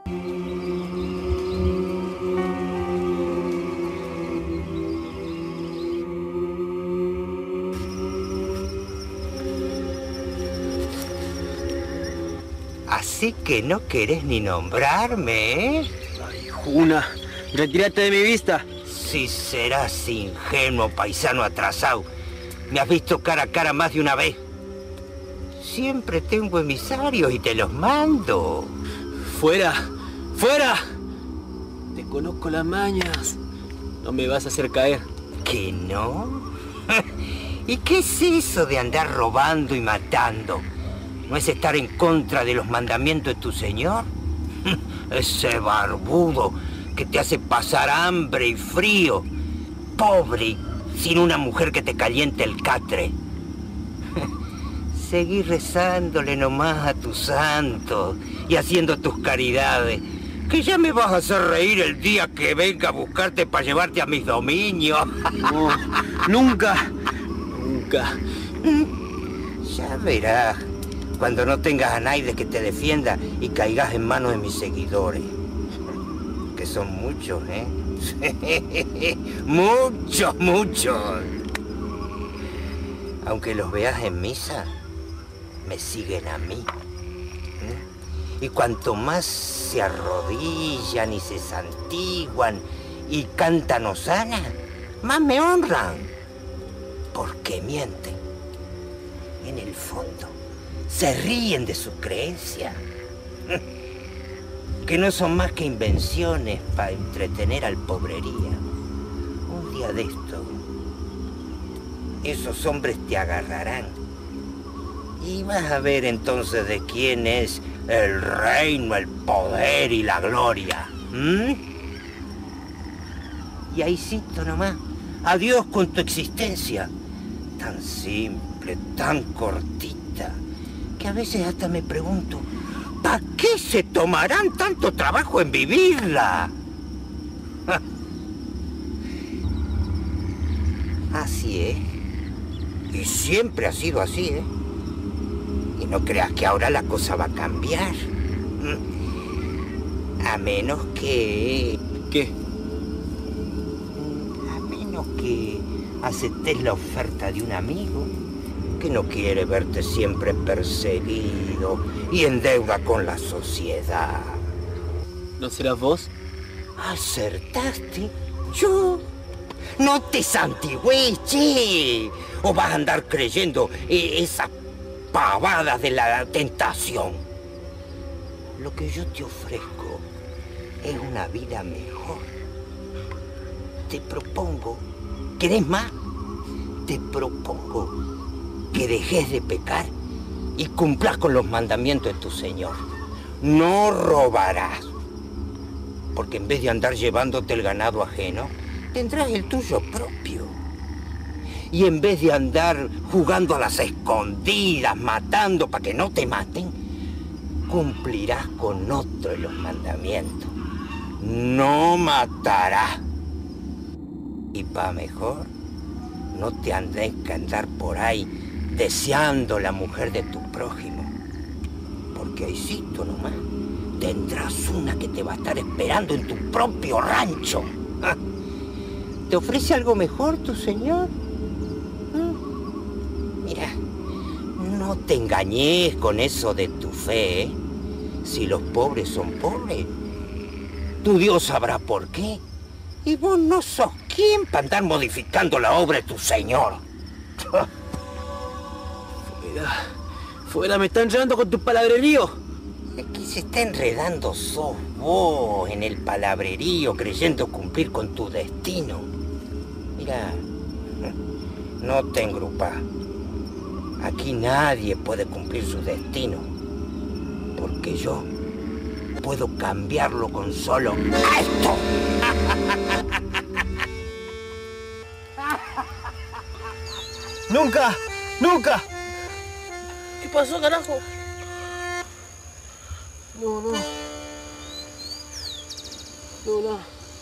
Así que no querés ni nombrarme, ¿eh? Ay, Juna, retírate de mi vista. Si serás ingenuo, paisano atrasado. Me has visto cara a cara más de una vez. Siempre tengo emisarios y te los mando. ¡Fuera! ¡Fuera! Te conozco las mañas. No me vas a hacer caer. ¿Que no? ¿Y qué es eso de andar robando y matando? ¿No es estar en contra de los mandamientos de tu señor? Ese barbudo que te hace pasar hambre y frío. Pobre y sin una mujer que te caliente el catre. Seguí rezándole nomás a tu santo y haciendo tus caridades, que ya me vas a hacer reír el día que venga a buscarte para llevarte a mis dominios. No, nunca, nunca. Ya verás, cuando no tengas a nadie que te defienda y caigas en manos de mis seguidores. Que son muchos, ¿eh? Muchos, muchos. Aunque los veas en misa, me siguen a mí. Y cuanto más se arrodillan y se santiguan y cantan hosana, más me honran. Porque mienten. En el fondo, se ríen de su creencia. Que no son más que invenciones para entretener al pobrería. Un día de esto, esos hombres te agarrarán. Y vas a ver entonces de quién es el reino, el poder y la gloria. Y ahícito nomás, adiós con tu existencia. Tan simple, tan cortita, que a veces hasta me pregunto, ¿para qué se tomarán tanto trabajo en vivirla? Así es. Y siempre ha sido así, ¿eh? Y no creas que ahora la cosa va a cambiar. A menos que... ¿Qué? A menos que aceptes la oferta de un amigo que no quiere verte siempre perseguido y en deuda con la sociedad. ¿No serás vos? ¿Acertaste? ¿Yo? No te santigües, che. O vas a andar creyendo esas pavadas de la tentación. Lo que yo te ofrezco es una vida mejor. Te propongo, ¿querés más? Te propongo que dejes de pecar y cumplas con los mandamientos de tu Señor. No robarás, porque en vez de andar llevándote el ganado ajeno, tendrás el tuyo propio. Y en vez de andar jugando a las escondidas, matando para que no te maten, cumplirás con otro de los mandamientos. No matarás. Y para mejor, no te andes que andar por ahí deseando la mujer de tu prójimo. Porque ahícito nomás tendrás una que te va a estar esperando en tu propio rancho. ¿Te ofrece algo mejor tu señor? Mira, no te engañes con eso de tu fe, ¿eh? Si los pobres son pobres, tu Dios sabrá por qué. Y vos no sos quien para andar modificando la obra de tu señor. Fuera, fuera, me están enredando con tu palabrerío. El que se está enredando sos vos en el palabrerío, creyendo cumplir con tu destino. Mira, no te engrupas. Aquí nadie puede cumplir su destino, porque yo puedo cambiarlo con solo esto. ¡Nunca! ¡Nunca! ¿Qué pasó, carajo? No, no. No, no.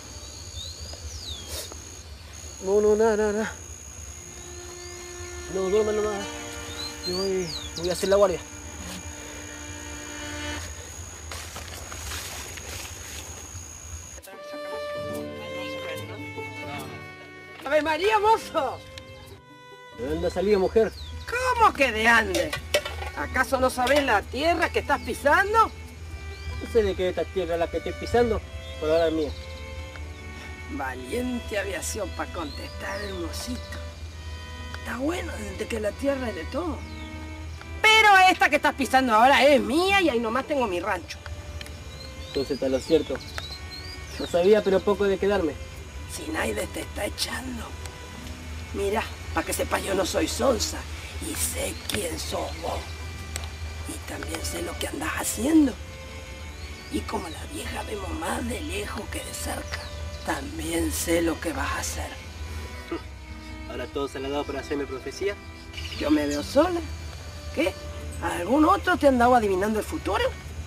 No, no, nada, nada, nada. No, duerme nomás. Yo voy a hacer la guardia. ¡Ave María, mozo! ¿De dónde ha salido, mujer? ¿Cómo que de ande? ¿Acaso no sabés la tierra que estás pisando? No sé de qué es esta tierra la que estoy pisando, por ahora es mía. Valiente aviación para contestar, hermosito. Está bueno desde que la tierra es de todo. Pero esta que estás pisando ahora es mía y ahí nomás tengo mi rancho. Entonces está lo cierto. No sabía, pero poco de quedarme. Si nadie te está echando. Mira, para que sepas, yo no soy sonsa y sé quién sos vos. Y también sé lo que andás haciendo. Y como la vieja vemos más de lejos que de cerca, también sé lo que vas a hacer. ¿Ahora todo se le ha dado para hacerme profecía? Yo me veo sola. ¿Qué? ¿Algún otro te andaba adivinando el futuro?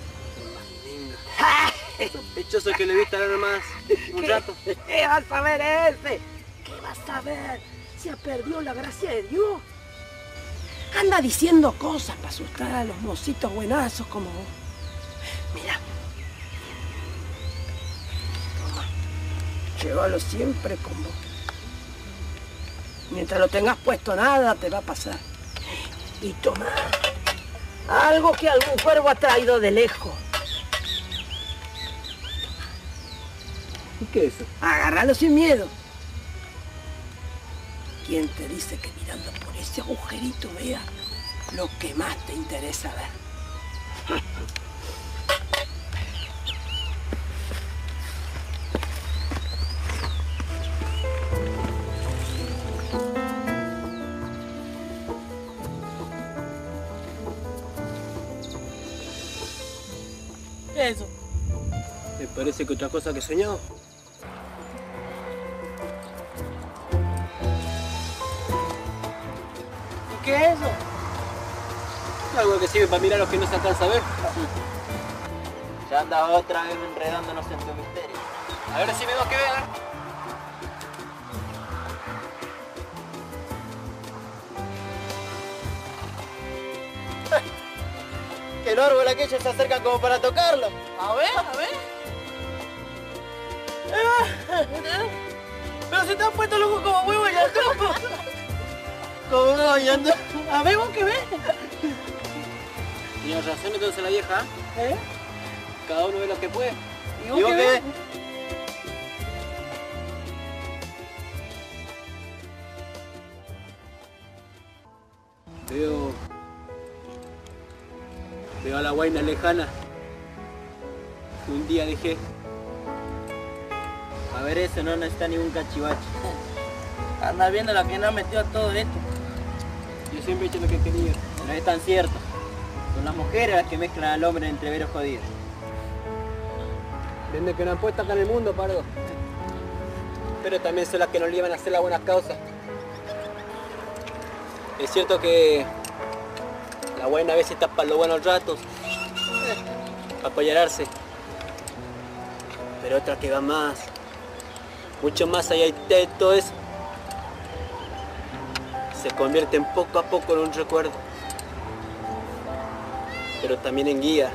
Sospechoso que le viste nada más un rato. ¿Qué vas a ver ese? ¿Qué vas a ver? Se ha perdido la gracia de Dios. Anda diciendo cosas para asustar a los mocitos buenazos como vos. Mira. Toma. Llévalo siempre con vos. Mientras lo tengas puesto, nada te va a pasar. Y toma. Algo que algún cuervo ha traído de lejos. ¿Y qué es eso? Agárralo sin miedo. ¿Quién te dice que mirando por ese agujerito vea lo que más te interesa ver? ¿Qué es eso? Me parece que otra cosa que he soñado. ¿Y qué es eso? Algo que sirve para mirar lo que no se alcanza a ver. Ya anda otra vez enredándonos en tu misterio. A ver si vemos que vean. Que el árbol aquello se acercan como para tocarlo. A ver, a ver. Pero se te han puesto los ojos como huevo ya. Como bañando. A ver, vos qué ves. Tienes razón entonces la vieja. ¿Eh? Cada uno ve lo que puede. ¿Y vos ¿Y vos qué qué ves? ves? Veo a la guaina lejana que un día dejé. A ver, eso no está ningún cachivache. Anda viendo la que nos metió a todo esto. Yo siempre he hecho lo que quería. No es tan cierto. Son las mujeres las que mezclan al hombre entre veros jodidos. Desde que nos han puesto acá en el mundo, pardo. Pero también son las que nos llevan a hacer las buenas causas. Es cierto que la buena a veces está para los buenos ratos, para apoyarse. Pero otra que va más, mucho más allá de todo eso. Se convierten poco a poco en un recuerdo, pero también en guía.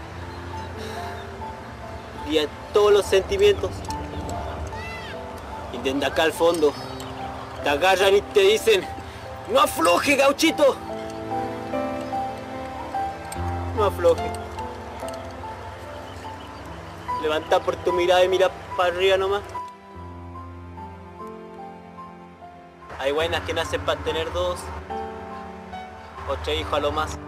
Guía todos los sentimientos. Y desde acá al fondo, te agarran y te dicen: ¡no afloje, gauchito! No afloje. Levanta por tu mirada y mira para arriba nomás. Hay buenas que nacen para tener 2 o 3 hijos a lo más.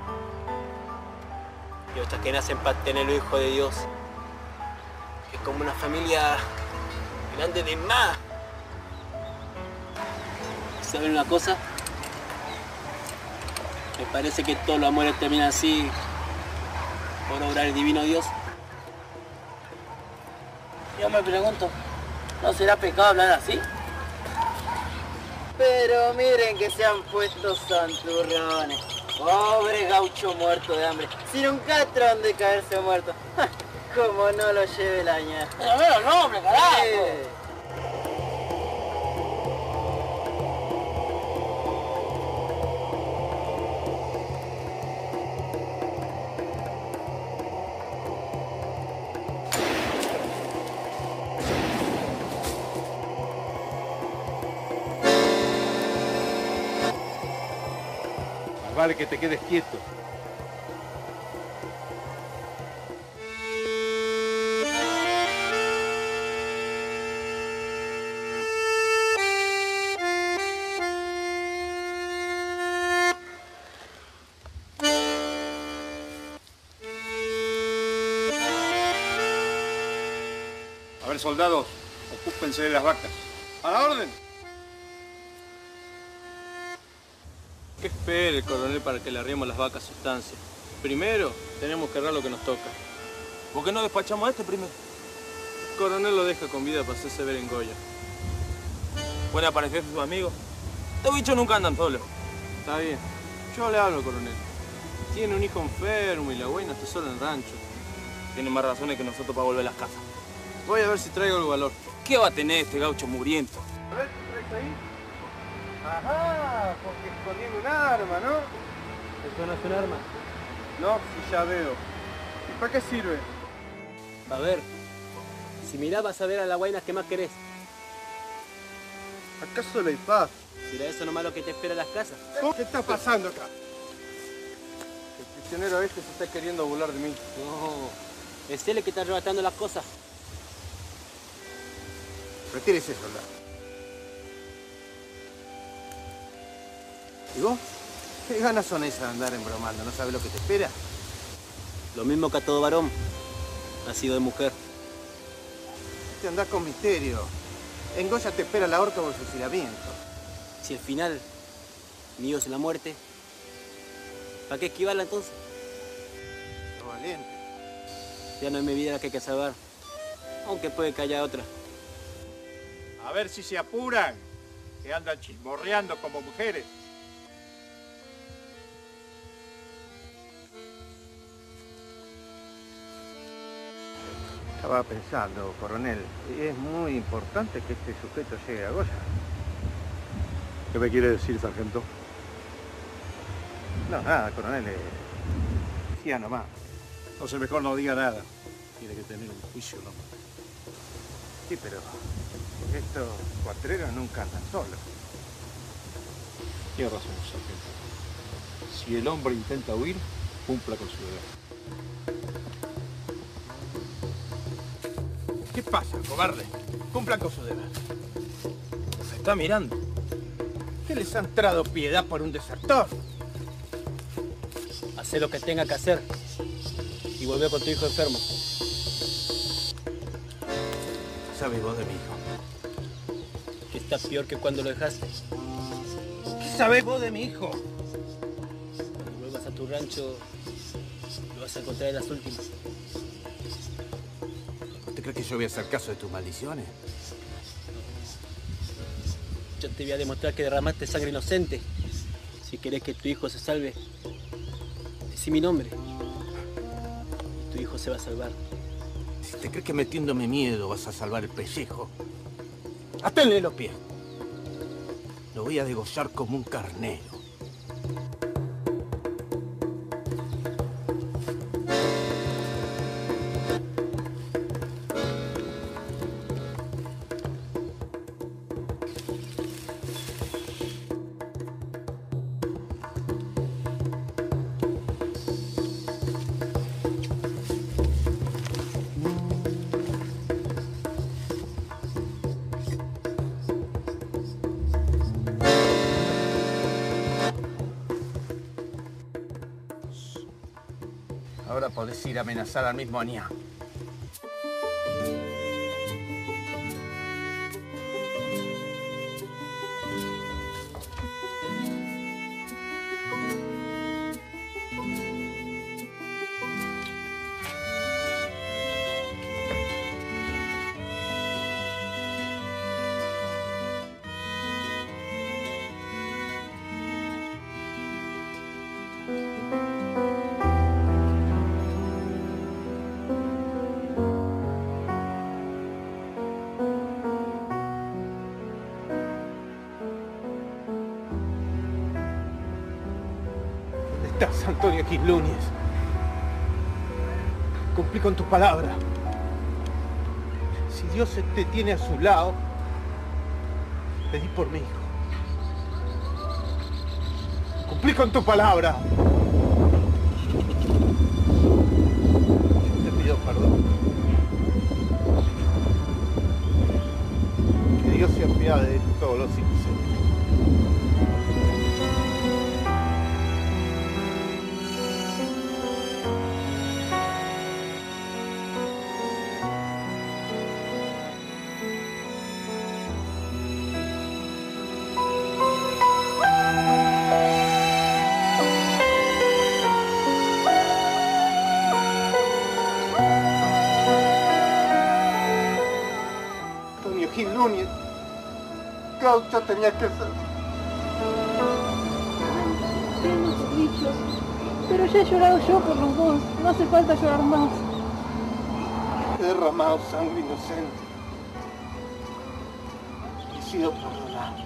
Y otras que nacen para tener los hijos de Dios. Que es como una familia grande de más. ¿Saben una cosa? Me parece que todos los amores terminan así por obrar el divino Dios. Yo me pregunto, ¿no será pecado hablar así? Pero miren que se han puesto santurrones. Pobre gaucho muerto de hambre. Sin un castro donde caerse muerto. Como no lo lleve la ña. Pero veo el nombre, carajo. vale que te quedes quieto. A ver, soldados, ocúpense de las vacas. ¡A la orden! ¿Qué espera el coronel para que le arriemos las vacas a su estancia? Primero, tenemos que errar lo que nos toca. ¿Por qué no despachamos a este primero? El coronel lo deja con vida para hacerse ver en Goya. ¿Puede aparecerse su amigo? Estos bichos nunca andan solos. Está bien. Yo le hablo al coronel. Tiene un hijo enfermo y la buena está sola en el rancho. Tiene más razones que nosotros para volver a las casas. Voy a ver si traigo algo de valor. ¿Qué va a tener este gaucho muriento? A ver, ¿qué traes ahí? Ajá, porque escondiendo un arma, ¿no? ¿Eso no es un arma? No, sí, ya veo. ¿Y para qué sirve? A ver, si mirás vas a ver a la guaina que más querés. ¿Acaso la paz? ¿Será eso nomás lo que te espera en las casas? ¿Qué está pasando acá? El prisionero este se está queriendo burlar de mí. No, es él el que está arrebatando las cosas. Retírese, soldado. ¿Y vos? ¿Qué ganas son esas de andar embromando? ¿No sabes lo que te espera? Lo mismo que a todo varón, nacido de mujer. Te andás con misterio. En Goya te espera la horca o el fusilamiento. Si el final mío es la muerte, ¿para qué esquivarla entonces? Lo valiente. Ya no es mi vida la que hay que salvar, aunque puede que haya otra. A ver si se apuran, que andan chismorreando como mujeres. Estaba pensando, coronel, es muy importante que este sujeto llegue a Goya. ¿Qué me quiere decir, sargento? No, nada, coronel, decía nomás. Entonces mejor no diga nada. Tiene que tener un juicio nomás. Sí, pero estos cuatreros nunca andan solos. Tiene razón, sargento. Si el hombre intenta huir, cumpla con su deber. ¿Qué pasa, cobarde? Cumplan con su deber. Se está mirando. ¿Qué les ha entrado piedad por un desertor? Hacé lo que tenga que hacer y volvé con tu hijo enfermo. ¿Sabes vos de mi hijo? Que está peor que cuando lo dejaste. ¿Qué sabés vos de mi hijo? Cuando vuelvas a tu rancho, lo vas a encontrar en las últimas. ¿Te crees que yo voy a hacer caso de tus maldiciones? Yo te voy a demostrar que derramaste sangre inocente. Si querés que tu hijo se salve, decí mi nombre. Y tu hijo se va a salvar. Si te crees que metiéndome miedo vas a salvar el pellejo, aténle los pies. Lo voy a degollar como un carnero. Ahora podés ir a amenazar al mismo Añá. Estás, Antonio Quislúñez. Cumplí con tu palabra. Si Dios te tiene a su lado, pedí por mi hijo. Cumplí con tu palabra. Te pido perdón. Que Dios se apiade de todos los inocentes. Gil Núñez, Gaucho tenía que ser. Tenemos dichos, pero ya he llorado yo por los dos, no hace falta llorar más. He derramado sangre inocente. He sido perdonado.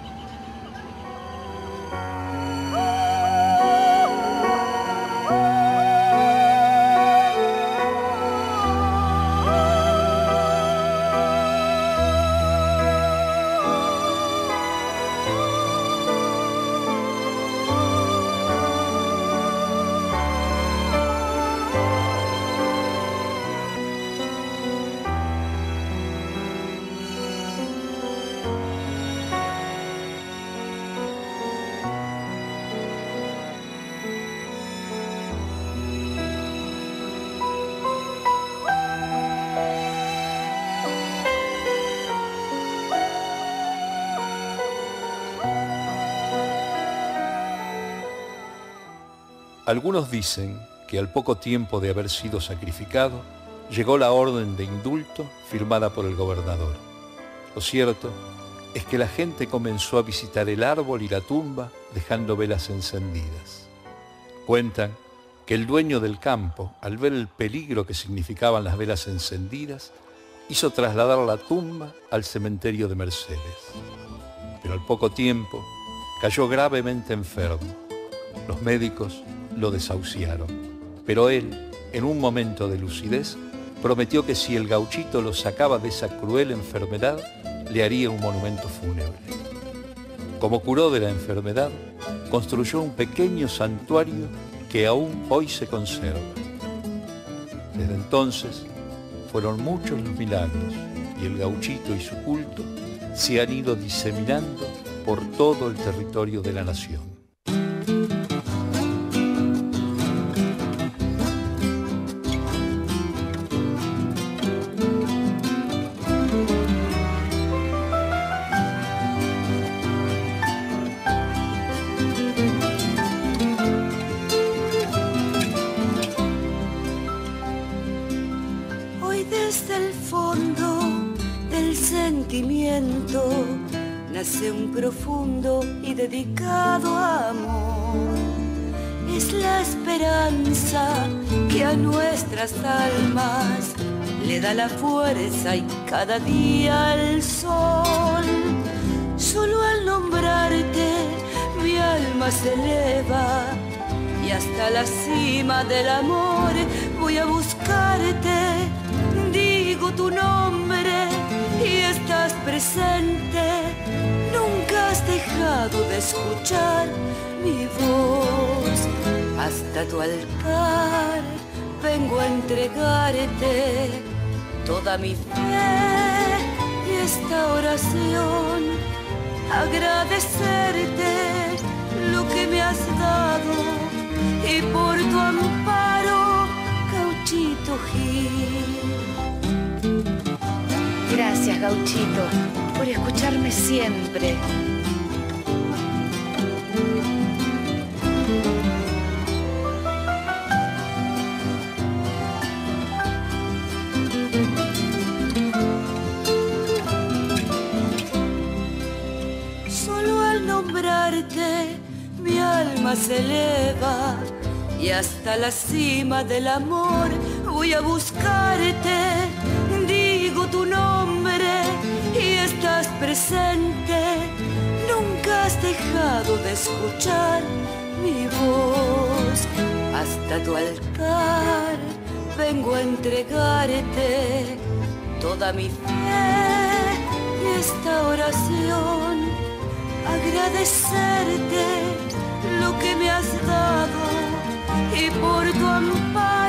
Algunos dicen que al poco tiempo de haber sido sacrificado, llegó la orden de indulto firmada por el gobernador. Lo cierto es que la gente comenzó a visitar el árbol y la tumba dejando velas encendidas. Cuentan que el dueño del campo, al ver el peligro que significaban las velas encendidas, hizo trasladar la tumba al cementerio de Mercedes. Pero al poco tiempo cayó gravemente enfermo. Los médicos lo desahuciaron, pero él, en un momento de lucidez, prometió que si el gauchito lo sacaba de esa cruel enfermedad, le haría un monumento fúnebre. Como curó de la enfermedad, construyó un pequeño santuario que aún hoy se conserva. Desde entonces, fueron muchos los milagros y el gauchito y su culto se han ido diseminando por todo el territorio de la nación. Nace un profundo y dedicado amor. Es la esperanza que a nuestras almas le da la fuerza y cada día el sol. Solo al nombrarte mi alma se eleva y hasta la cima del amor voy a buscarte. Digo tu nombre y estás presente. Nunca has dejado de escuchar mi voz. Hasta tu altar vengo a entregarte toda mi fe y esta oración. Agradecerte lo que me has dado y por tu amparo, Gauchito Gil. Gracias, Gauchito, por escucharme siempre. Solo al nombrarte mi alma se eleva y hasta la cima del amor voy a buscarte. Digo tu nombre y estás presente. Nunca has dejado de escuchar mi voz. Hasta tu altar vengo a entregarte toda mi fe y esta oración. Agradecerte lo que me has dado y por tu amparo